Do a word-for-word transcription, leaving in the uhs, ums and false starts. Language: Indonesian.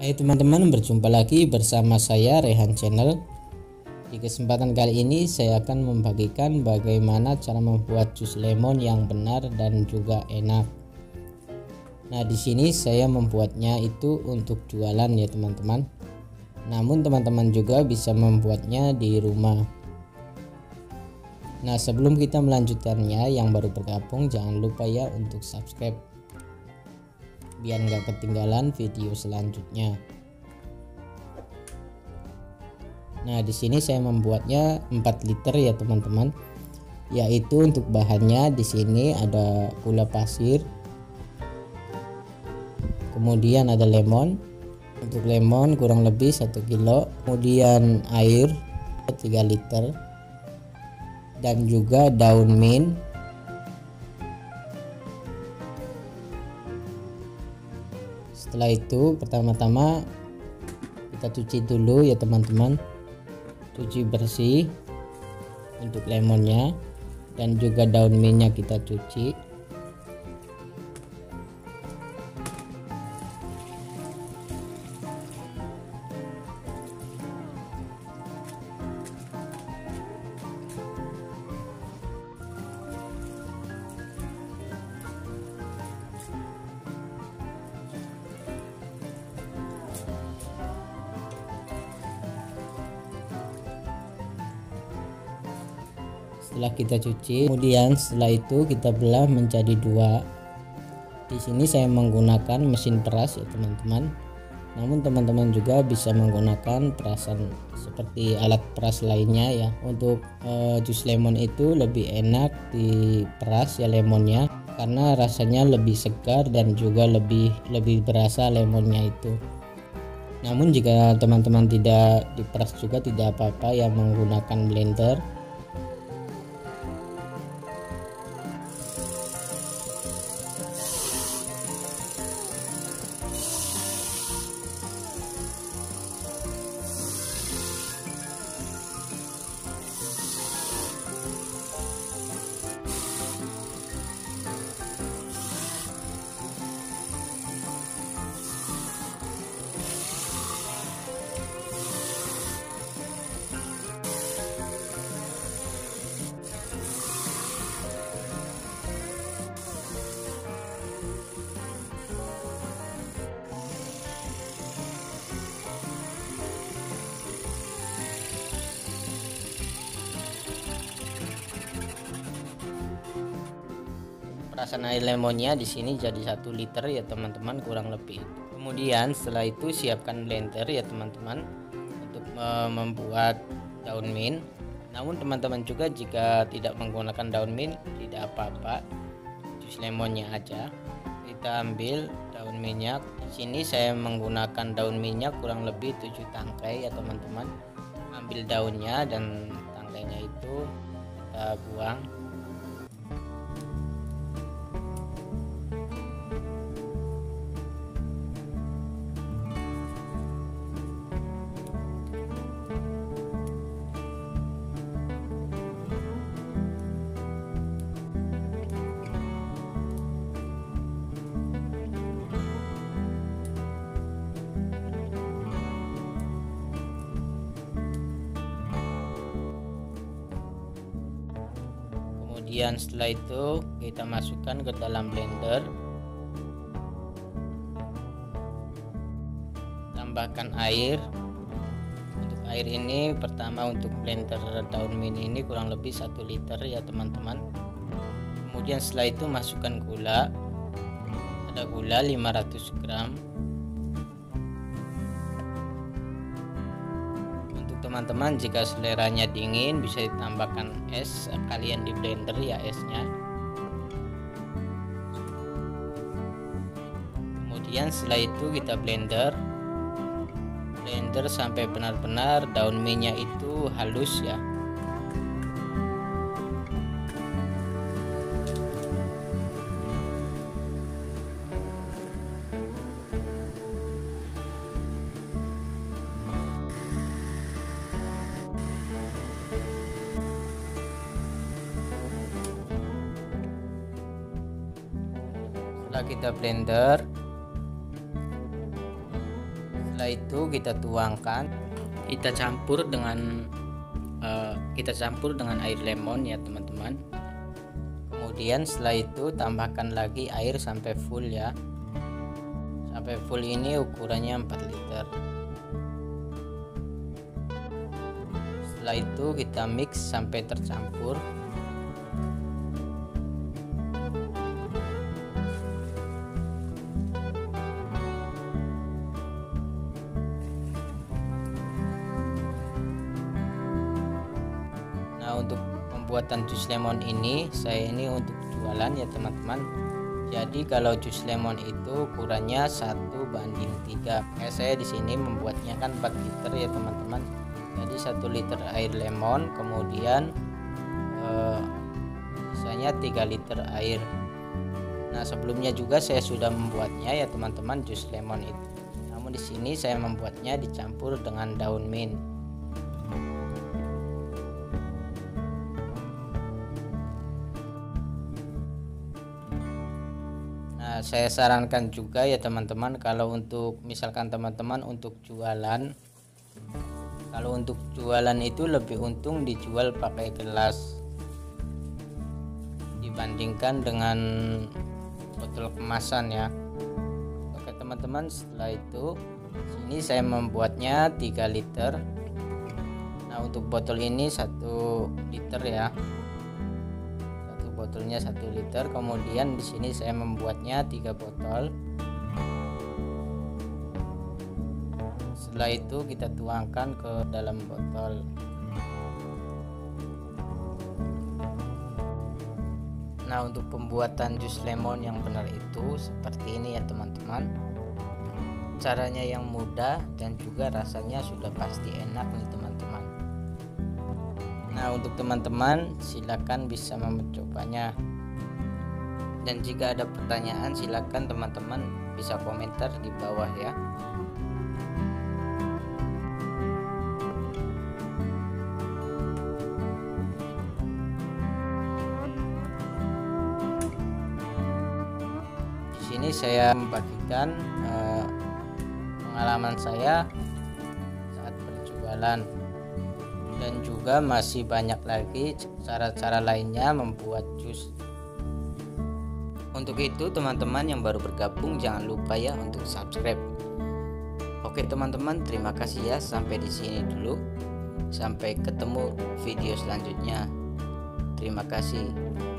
Hai teman-teman, berjumpa lagi bersama saya Rehan Channel. Di kesempatan kali ini saya akan membagikan bagaimana cara membuat jus lemon yang benar dan juga enak. Nah, di sini saya membuatnya itu untuk jualan ya teman-teman. Namun teman-teman juga bisa membuatnya di rumah. Nah, sebelum kita melanjutkannya, yang baru bergabung jangan lupa ya untuk subscribe biar nggak ketinggalan video selanjutnya. Nah, di sini saya membuatnya empat liter ya teman-teman. Yaitu untuk bahannya di sini ada gula pasir. Kemudian ada lemon. Untuk lemon kurang lebih satu kilo. Kemudian air tiga liter. Dan juga daun mint. Setelah itu pertama-tama kita cuci dulu ya teman-teman, cuci bersih untuk lemonnya, dan juga daun mintnya kita cuci. Setelah kita cuci, kemudian setelah itu kita belah menjadi dua. Di sini saya menggunakan mesin peras ya teman-teman. Namun teman-teman juga bisa menggunakan perasan seperti alat peras lainnya ya. Untuk e, jus lemon itu lebih enak diperas ya lemonnya, karena rasanya lebih segar dan juga lebih lebih berasa lemonnya itu. Namun jika teman-teman tidak diperas juga tidak apa-apa ya, menggunakan blender. Perasan air lemonnya di sini jadi satu liter ya teman-teman kurang lebih. Kemudian setelah itu siapkan blender ya teman-teman untuk membuat daun mint. Namun teman-teman juga jika tidak menggunakan daun mint tidak apa-apa, jus lemonnya aja. Kita ambil daun mintnya. Di sini saya menggunakan daun mintnya kurang lebih tujuh tangkai ya teman-teman. Ambil daunnya dan tangkainya itu kita buang. Kemudian setelah itu kita masukkan ke dalam blender, tambahkan air. Untuk air ini pertama untuk blender daun mint ini kurang lebih satu liter ya teman-teman. Kemudian setelah itu masukkan gula, ada gula lima ratus gram. Teman-teman jika seleranya dingin bisa ditambahkan es kalian di blender ya esnya. Kemudian setelah itu kita blender blender sampai benar-benar daun mintnya itu halus ya. Setelah kita blender, Setelah itu kita tuangkan, kita campur dengan uh, kita campur dengan air lemon ya teman-teman. Kemudian setelah itu tambahkan lagi air sampai full ya, sampai full. Ini ukurannya empat liter. Setelah itu kita mix sampai tercampur. Nah, untuk pembuatan jus lemon ini, saya ini untuk jualan ya teman-teman. Jadi kalau jus lemon itu ukurannya satu banding tiga. Kayak saya di sini membuatnya kan empat liter ya teman-teman. Jadi satu liter air lemon, kemudian eh, sisanya tiga liter air. Nah, sebelumnya juga saya sudah membuatnya ya teman-teman, jus lemon itu. Namun di sini saya membuatnya dicampur dengan daun mint. Nah, saya sarankan juga ya teman-teman, kalau untuk misalkan teman-teman untuk jualan, kalau untuk jualan itu lebih untung dijual pakai gelas dibandingkan dengan botol kemasan ya. Oke teman-teman, setelah itu sini saya membuatnya tiga liter. Nah, untuk botol ini satu liter ya. Satu botolnya satu liter. Kemudian di sini saya membuatnya tiga botol. Setelah itu kita tuangkan ke dalam botol. Nah, untuk pembuatan jus lemon yang benar itu seperti ini ya teman-teman. Caranya yang mudah dan juga rasanya sudah pasti enak nih teman-teman. Nah, untuk teman-teman silakan bisa mencobanya. Dan jika ada pertanyaan silakan teman-teman bisa komentar di bawah ya. Ini saya membagikan eh, pengalaman saya saat berjualan, dan juga masih banyak lagi cara-cara lainnya membuat jus. Untuk itu teman-teman yang baru bergabung jangan lupa ya untuk subscribe. Oke teman-teman, terima kasih ya, sampai di sini dulu. Sampai ketemu video selanjutnya. Terima kasih.